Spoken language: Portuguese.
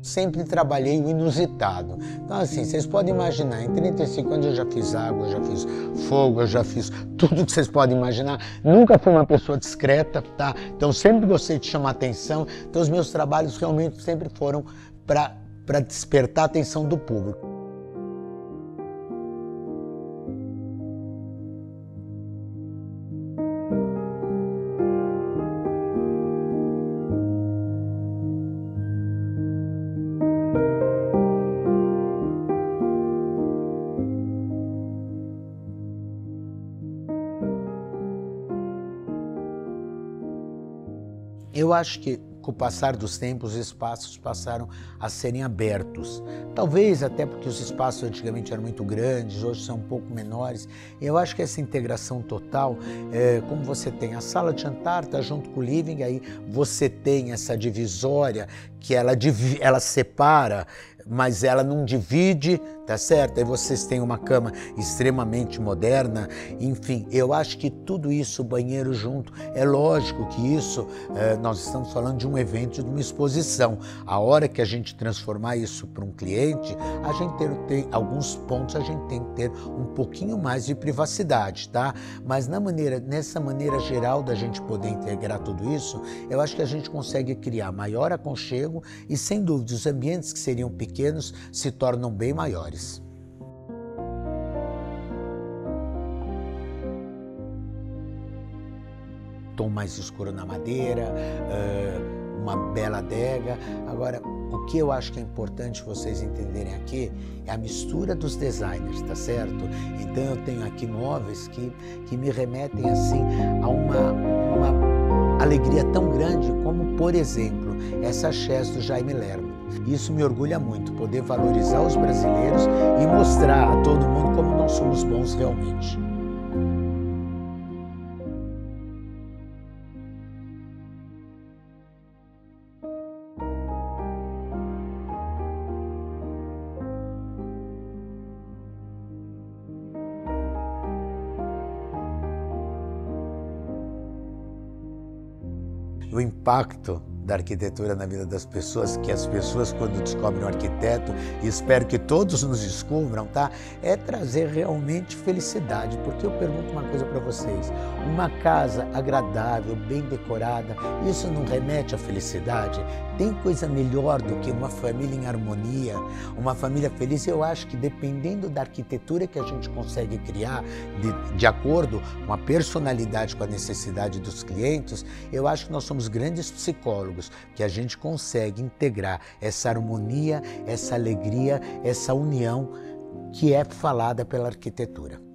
sempre trabalhei o inusitado. Então, assim, vocês podem imaginar, em 35 anos eu já fiz água, eu já fiz fogo, eu já fiz tudo que vocês podem imaginar. Nunca fui uma pessoa discreta, tá? Então, sempre gostei de chamar atenção. Então, os meus trabalhos realmente sempre foram para despertar a atenção do público. Eu acho que, com o passar dos tempos, os espaços passaram a serem abertos. Talvez até porque os espaços antigamente eram muito grandes, hoje são um pouco menores. Eu acho que essa integração total, como você tem a sala de jantar, tá junto com o living, aí você tem essa divisória que ela separa, mas ela não divide, tá certo? Aí vocês têm uma cama extremamente moderna, enfim, eu acho que tudo isso, o banheiro junto, é lógico que isso, nós estamos falando de um evento, de uma exposição. A hora que a gente transformar isso para um cliente, a gente tem alguns pontos, a gente tem que ter um pouquinho mais de privacidade, tá? Mas nessa maneira geral da gente poder integrar tudo isso, eu acho que a gente consegue criar maior aconchego e, sem dúvida, os ambientes que seriam pequenos se tornam bem maiores. Tom mais escuro na madeira, uma bela adega. Agora, o que eu acho que é importante vocês entenderem aqui é a mistura dos designers, tá certo? Então eu tenho aqui móveis que me remetem assim a uma alegria tão grande como, por exemplo, essa chaise do Jaime Lerner. Isso me orgulha muito, poder valorizar os brasileiros e mostrar a todo mundo como nós somos bons realmente. O impacto da arquitetura na vida das pessoas, que as pessoas, quando descobrem um arquiteto, e espero que todos nos descubram, tá? É trazer realmente felicidade, porque eu pergunto uma coisa para vocês, uma casa agradável, bem decorada, isso não remete à felicidade? Tem coisa melhor do que uma família em harmonia, uma família feliz? Eu acho que dependendo da arquitetura que a gente consegue criar, de acordo com a personalidade, com a necessidade dos clientes, eu acho que nós somos grandes psicólogos, que a gente consegue integrar essa harmonia, essa alegria, essa união que é falada pela arquitetura.